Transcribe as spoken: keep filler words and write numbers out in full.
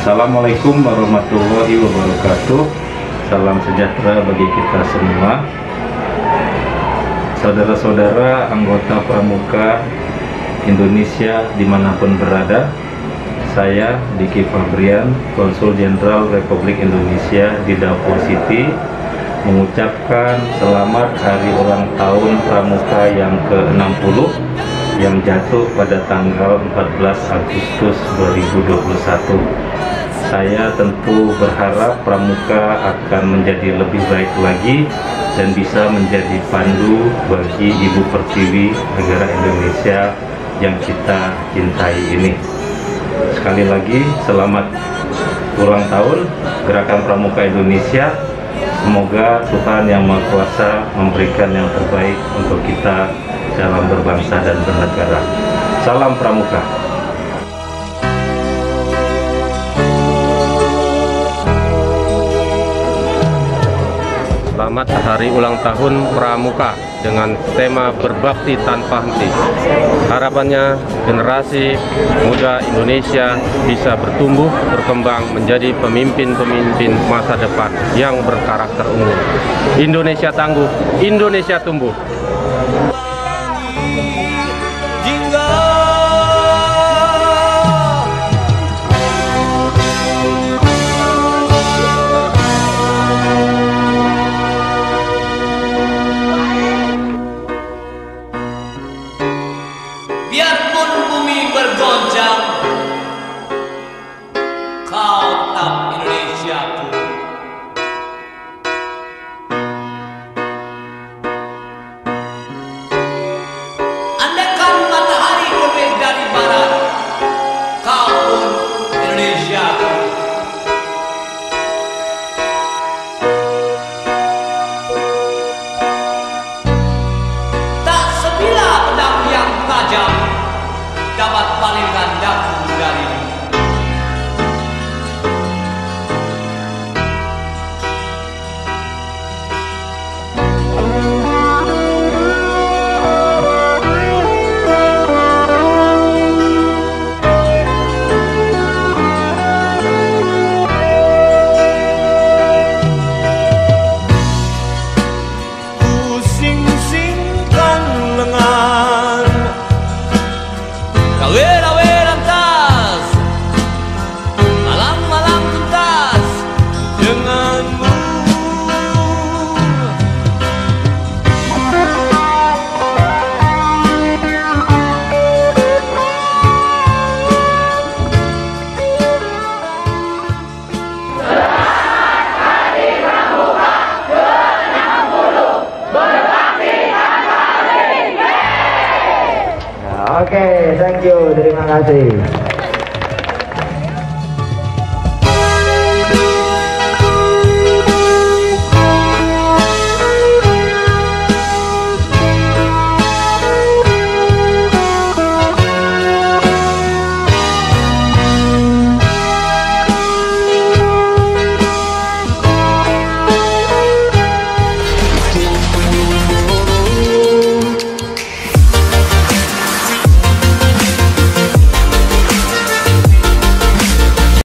Assalamualaikum warahmatullahi wabarakatuh. Salam sejahtera bagi kita semua. Saudara-saudara anggota Pramuka Indonesia dimanapun berada, saya Diki Fabrian, Konsul Jenderal Republik Indonesia di Davao City, mengucapkan selamat hari ulang tahun Pramuka yang ke enam puluh yang jatuh pada tanggal empat belas Agustus dua ribu dua puluh satu. Saya tentu berharap Pramuka akan menjadi lebih baik lagi dan bisa menjadi pandu bagi Ibu Pertiwi negara Indonesia yang kita cintai ini. Sekali lagi selamat ulang tahun Gerakan Pramuka Indonesia. Semoga Tuhan Yang Maha Kuasa memberikan yang terbaik untuk kita dalam berbangsa dan bernegara. Salam Pramuka. Selamat hari ulang tahun Pramuka dengan tema berbakti tanpa henti. Harapannya generasi muda Indonesia bisa bertumbuh, berkembang menjadi pemimpin-pemimpin masa depan yang berkarakter unggul. Indonesia tangguh, Indonesia tumbuh. Biarpun bumi bergoncang, kau tetap Indonesiaku. Andaikan matahari terbit dari barat, kau pun Indonesiaku. Tak sebilah pedang yang tajam dapat palingkan daku darimu. Ku sing-singkan lengan, Rawe-rawe lantas, malam-malam tuntas denganmu. Oke, thank you, terima kasih.